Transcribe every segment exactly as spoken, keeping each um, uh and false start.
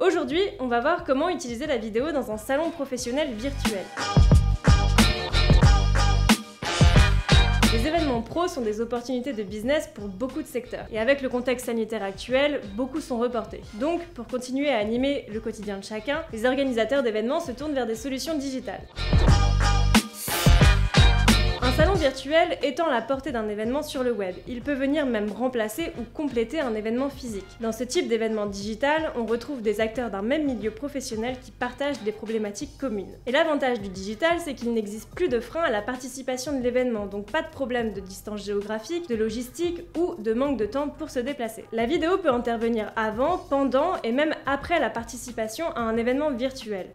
Aujourd'hui, on va voir comment utiliser la vidéo dans un salon professionnel virtuel. Les événements pro sont des opportunités de business pour beaucoup de secteurs. Et avec le contexte sanitaire actuel, beaucoup sont reportés. Donc, pour continuer à animer le quotidien de chacun, les organisateurs d'événements se tournent vers des solutions digitales. Un salon virtuel étend la portée d'un événement sur le web. Il peut venir même remplacer ou compléter un événement physique. Dans ce type d'événement digital, on retrouve des acteurs d'un même milieu professionnel qui partagent des problématiques communes. Et l'avantage du digital, c'est qu'il n'existe plus de frein à la participation de l'événement, donc pas de problème de distance géographique, de logistique ou de manque de temps pour se déplacer. La vidéo peut intervenir avant, pendant et même après la participation à un événement virtuel.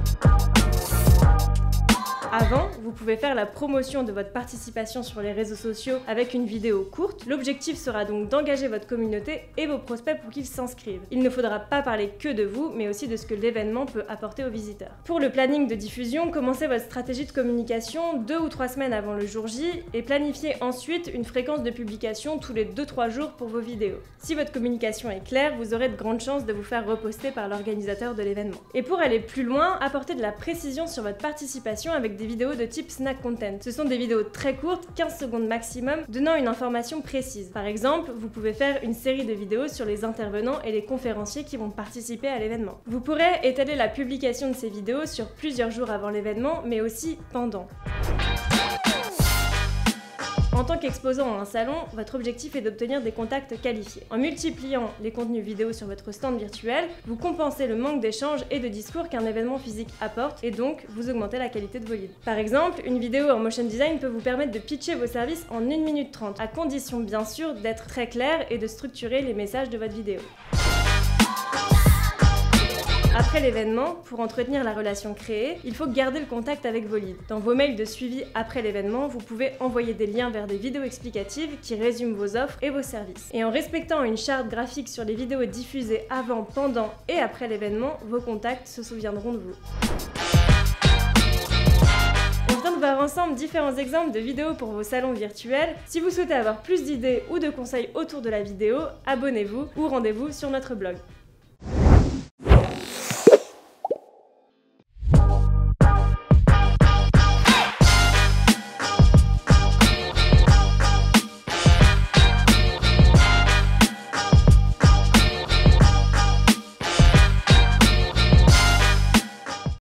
Avant, vous pouvez faire la promotion de votre participation sur les réseaux sociaux avec une vidéo courte. L'objectif sera donc d'engager votre communauté et vos prospects pour qu'ils s'inscrivent. Il ne faudra pas parler que de vous, mais aussi de ce que l'événement peut apporter aux visiteurs. Pour le planning de diffusion, commencez votre stratégie de communication deux ou trois semaines avant le jour J et planifiez ensuite une fréquence de publication tous les deux trois jours pour vos vidéos. Si votre communication est claire, vous aurez de grandes chances de vous faire reposter par l'organisateur de l'événement. Et pour aller plus loin, apportez de la précision sur votre participation avec des vidéos de type snack content. Ce sont des vidéos très courtes, quinze secondes maximum, donnant une information précise. Par exemple, vous pouvez faire une série de vidéos sur les intervenants et les conférenciers qui vont participer à l'événement. Vous pourrez étaler la publication de ces vidéos sur plusieurs jours avant l'événement, mais aussi pendant. En tant qu'exposant à un salon, votre objectif est d'obtenir des contacts qualifiés. En multipliant les contenus vidéo sur votre stand virtuel, vous compensez le manque d'échanges et de discours qu'un événement physique apporte et donc vous augmentez la qualité de vos leads. Par exemple, une vidéo en motion design peut vous permettre de pitcher vos services en une minute trente, à condition bien sûr d'être très clair et de structurer les messages de votre vidéo. Après l'événement, pour entretenir la relation créée, il faut garder le contact avec vos leads. Dans vos mails de suivi après l'événement, vous pouvez envoyer des liens vers des vidéos explicatives qui résument vos offres et vos services. Et en respectant une charte graphique sur les vidéos diffusées avant, pendant et après l'événement, vos contacts se souviendront de vous. On vient de voir ensemble différents exemples de vidéos pour vos salons virtuels. Si vous souhaitez avoir plus d'idées ou de conseils autour de la vidéo, abonnez-vous ou rendez-vous sur notre blog.